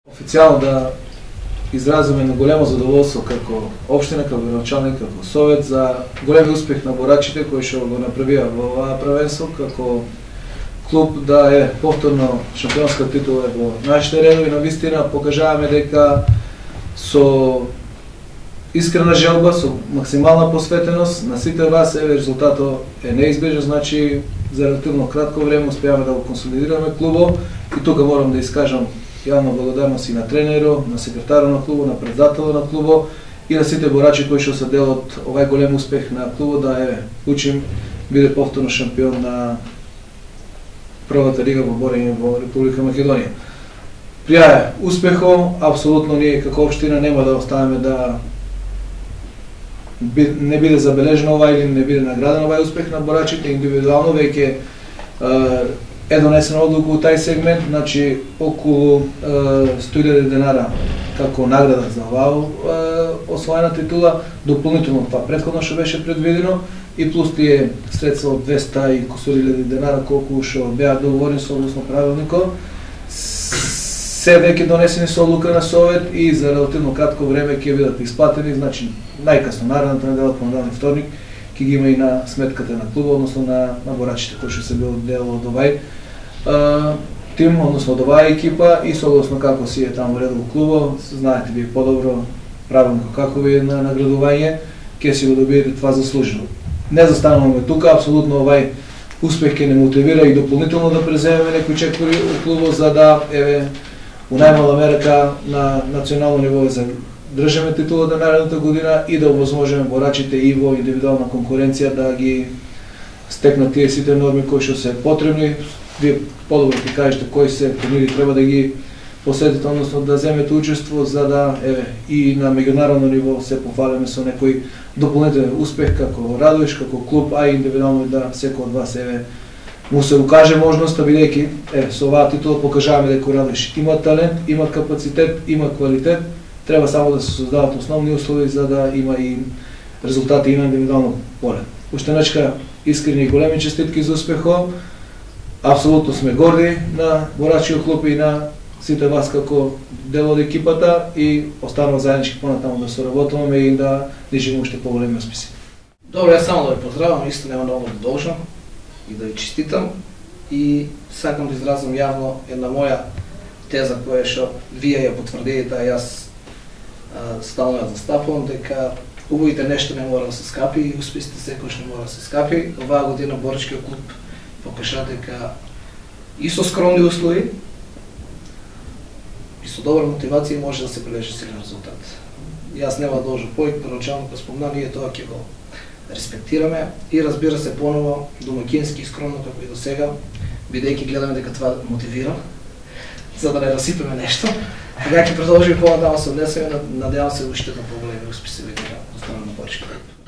Официјално да изразиме на големо задоволство како општина, како градоначалник, како совет за голем успех на борачите кои што го направија во оваа првенство, како клуб да е повторно шампионска титула во нашите редови. Навистина покажаваме дека со искрена желба, со максимална посветеност на сите вас, резултатот е неизбежен, значи за релативно кратко време успеаваме да го консолидираме клубот и тука морам да искажам јавна благодарност и на тренерот, на секретарот на клубот, на председателот на клубот и на сите борачи кои што се дел од овај голем успех на клубот да учим биде повторно шампион на првата лига во борење во Република Македонија. Прија успехот, апсолутно ние како општина нема да оставаме да не биде забележено ова или не биде награден овај успех на борачите индивидуално, веќе е донесена одлука у тај сегмент, значи околу 100.000 денара како награда за оваа освоена титула, дополнително това претходно што беше предвидено и плюс тие средства од 200 и кусури денара колку што беа договорени согласно правилникот. Се веќе донесени со одлука на совет и за релативно кратко време ќе бидат исплатени, значи најкасно наредната недела, понеделник, вторник, ќе ги има и на сметката на клуба, односно на борачите кои што се бил дел од овај тим, односно од оваа екипа и согласно како си е таму редо во клубот, знаете ви подобро правилно како ви е на наградување, ќе си го добиете това заслужено. Не застануваме тука, апсолутно овај успех ќе не мотивира и дополнително да преземеме некои чекори у клубот за да у најмала мерка на национално ниво за држаме титулата наредната година и да овозможиме борачите и во индивидуална конкуренција да ги стекнат тие сите норми кои што се потребни. Вие подобро ти кажете кои се турнири треба да ги посетите, односно да земете учество за да и на меѓународно ниво се пофалиме со некој дополнителен успех како Радовиш, како клуб, а и индивидуално да секој од вас му се укаже можноста, бидејќи со оваа титула покажаваме дека Радовиш има талент, има капацитет, има квалитет, треба само да се создадат основни услови за да има и резултати и на индивидуално поле. Уште еднашка искрени и големи честитки за успехот. Апсолутно сме горди на борачиот клуб и на сите вас како дел од екипата и останува заеднички понатаму да соработуваме и да дишиме уште поголеми успеси. Добро, јас само да ви поздравам, исто нема многу да должам и да ви честитам и сакам да изразам јавно една моја теза која што вие ја потврдите, а јас стално ја застапувам, дека убавите нешто не мора да се скапи и успесите секојаш не мора да се скапи. Оваа година борачкиот клуб покажа дека и со скромни услови и со добра мотивација може да се бележи силен резултат. Јас нема да должам повеќе, првоначално го спомна, ние тоа ќе го респектираме и разбира се поново домаќински и скромно како и до сега, бидејќи гледаме дека това мотивира, за да не расипеме нешто. Сега ќе продолжиме понатаму се однесеме, надевам се уште на поголеми успеси од страна на борачкиот клуб.